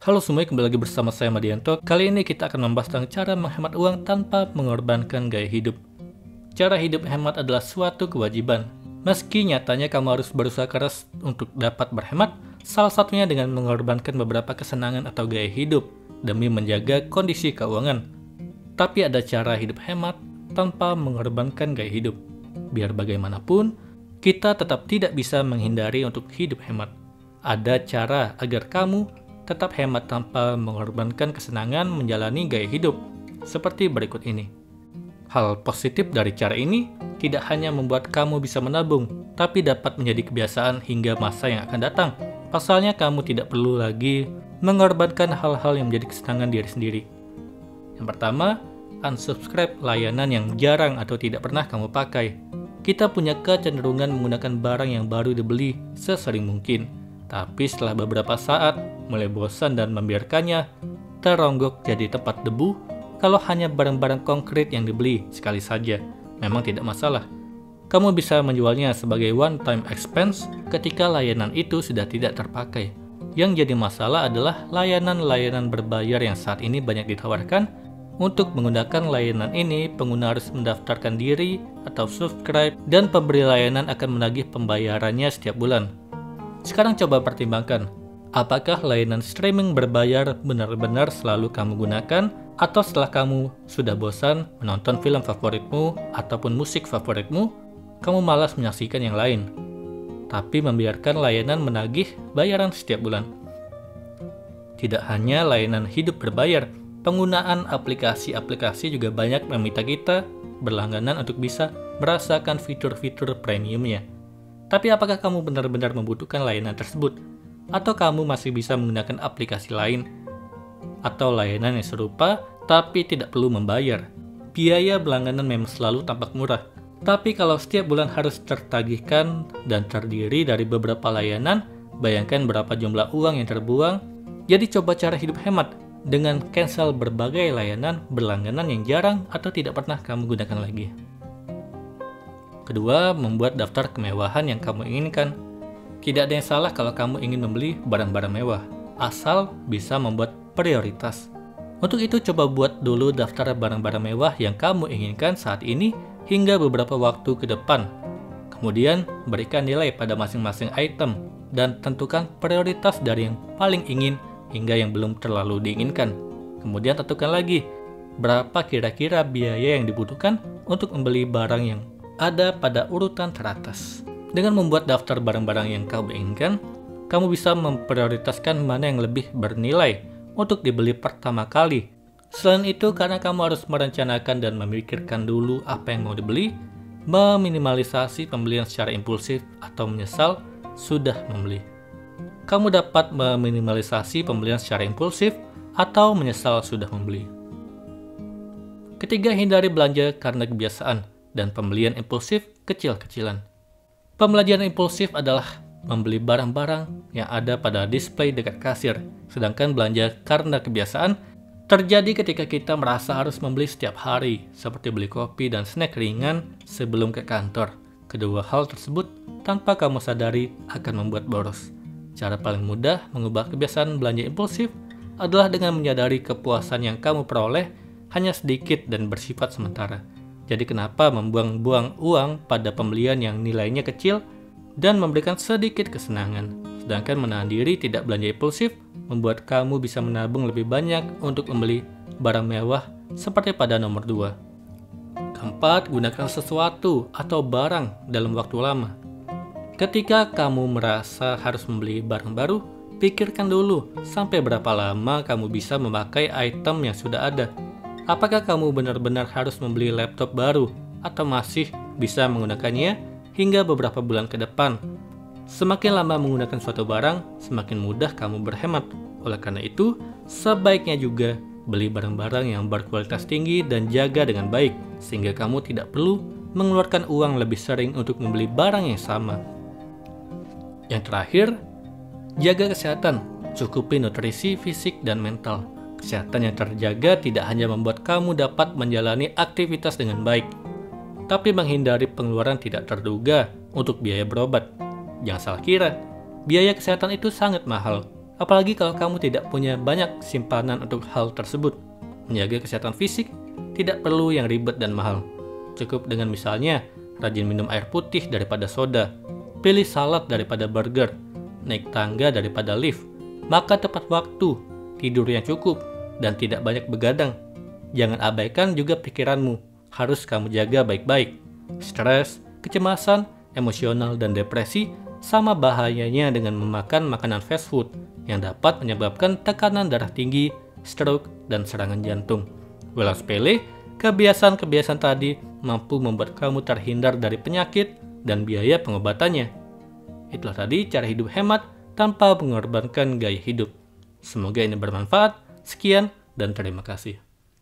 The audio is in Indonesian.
Halo semuanya, kembali lagi bersama saya Madianto. Kali ini kita akan membahas tentang cara menghemat uang tanpa mengorbankan gaya hidup. Cara hidup hemat adalah suatu kewajiban. Meski nyatanya kamu harus berusaha keras untuk dapat berhemat, salah satunya dengan mengorbankan beberapa kesenangan atau gaya hidup demi menjaga kondisi keuangan. Tapi ada cara hidup hemat tanpa mengorbankan gaya hidup. Biar bagaimanapun, kita tetap tidak bisa menghindari untuk hidup hemat. Ada cara agar kamu tetap hemat tanpa mengorbankan kesenangan menjalani gaya hidup, seperti berikut ini. Hal positif dari cara ini tidak hanya membuat kamu bisa menabung, tapi dapat menjadi kebiasaan hingga masa yang akan datang. Pasalnya kamu tidak perlu lagi mengorbankan hal-hal yang menjadi kesenangan diri sendiri. Yang pertama, unsubscribe layanan yang jarang atau tidak pernah kamu pakai. Kita punya kecenderungan menggunakan barang yang baru dibeli sesering mungkin. Tapi setelah beberapa saat, mulai bosan dan membiarkannya teronggok jadi tempat debu. Kalau hanya barang-barang konkret yang dibeli sekali saja, memang tidak masalah. Kamu bisa menjualnya sebagai one-time expense ketika layanan itu sudah tidak terpakai. Yang jadi masalah adalah layanan-layanan berbayar yang saat ini banyak ditawarkan. Untuk menggunakan layanan ini, pengguna harus mendaftarkan diri atau subscribe, dan pemberi layanan akan menagih pembayarannya setiap bulan. Sekarang coba pertimbangkan, apakah layanan streaming berbayar benar-benar selalu kamu gunakan, atau setelah kamu sudah bosan menonton film favoritmu ataupun musik favoritmu, kamu malas menyaksikan yang lain, tapi membiarkan layanan menagih bayaran setiap bulan. Tidak hanya layanan hidup berbayar, penggunaan aplikasi-aplikasi juga banyak meminta kita berlangganan untuk bisa merasakan fitur-fitur premiumnya. Tapi apakah kamu benar-benar membutuhkan layanan tersebut? Atau kamu masih bisa menggunakan aplikasi lain? Atau layanan yang serupa, tapi tidak perlu membayar? Biaya berlangganan memang selalu tampak murah. Tapi kalau setiap bulan harus tertagihkan dan terdiri dari beberapa layanan, bayangkan berapa jumlah uang yang terbuang. Jadi coba cara hidup hemat dengan cancel berbagai layanan berlangganan yang jarang atau tidak pernah kamu gunakan lagi. Kedua, membuat daftar kemewahan yang kamu inginkan. Tidak ada yang salah kalau kamu ingin membeli barang-barang mewah, asal bisa membuat prioritas. Untuk itu, coba buat dulu daftar barang-barang mewah yang kamu inginkan saat ini hingga beberapa waktu ke depan. Kemudian, berikan nilai pada masing-masing item dan tentukan prioritas dari yang paling ingin hingga yang belum terlalu diinginkan. Kemudian tentukan lagi, berapa kira-kira biaya yang dibutuhkan untuk membeli barang yang ada pada urutan teratas. Dengan membuat daftar barang-barang yang kamu inginkan, kamu bisa memprioritaskan mana yang lebih bernilai untuk dibeli pertama kali. Selain itu, karena kamu harus merencanakan dan memikirkan dulu apa yang mau dibeli, meminimalisasi pembelian secara impulsif atau menyesal sudah membeli. Kamu dapat meminimalisasi pembelian secara impulsif atau menyesal sudah membeli. Ketiga, hindari belanja karena kebiasaan dan pembelian impulsif kecil-kecilan. Pembelajaran impulsif adalah membeli barang-barang yang ada pada display dekat kasir, sedangkan belanja karena kebiasaan terjadi ketika kita merasa harus membeli setiap hari, seperti beli kopi dan snack ringan sebelum ke kantor. Kedua hal tersebut tanpa kamu sadari akan membuat boros. Cara paling mudah mengubah kebiasaan belanja impulsif adalah dengan menyadari kepuasan yang kamu peroleh hanya sedikit dan bersifat sementara. Jadi kenapa membuang-buang uang pada pembelian yang nilainya kecil dan memberikan sedikit kesenangan? Sedangkan menahan diri tidak belanja impulsif membuat kamu bisa menabung lebih banyak untuk membeli barang mewah seperti pada nomor 2. Keempat, gunakan sesuatu atau barang dalam waktu lama. Ketika kamu merasa harus membeli barang baru, pikirkan dulu sampai berapa lama kamu bisa memakai item yang sudah ada. Apakah kamu benar-benar harus membeli laptop baru atau masih bisa menggunakannya hingga beberapa bulan ke depan? Semakin lama menggunakan suatu barang, semakin mudah kamu berhemat. Oleh karena itu, sebaiknya juga beli barang-barang yang berkualitas tinggi dan jaga dengan baik, sehingga kamu tidak perlu mengeluarkan uang lebih sering untuk membeli barang yang sama. Yang terakhir, jaga kesehatan, cukupi nutrisi fisik dan mental. Kesehatan yang terjaga tidak hanya membuat kamu dapat menjalani aktivitas dengan baik, tapi menghindari pengeluaran tidak terduga untuk biaya berobat. Jangan salah kira, biaya kesehatan itu sangat mahal. Apalagi kalau kamu tidak punya banyak simpanan untuk hal tersebut. Menjaga kesehatan fisik tidak perlu yang ribet dan mahal. Cukup dengan misalnya rajin minum air putih daripada soda, pilih salad daripada burger, naik tangga daripada lift, makan tepat waktu, tidur yang cukup, dan tidak banyak begadang. Jangan abaikan juga pikiranmu, harus kamu jaga baik-baik. Stres, kecemasan, emosional, dan depresi sama bahayanya dengan memakan makanan fast food yang dapat menyebabkan tekanan darah tinggi, stroke, dan serangan jantung. Walau sepele, kebiasaan-kebiasaan tadi mampu membuat kamu terhindar dari penyakit dan biaya pengobatannya. Itulah tadi cara hidup hemat tanpa mengorbankan gaya hidup. Semoga ini bermanfaat. Sekian dan terima kasih.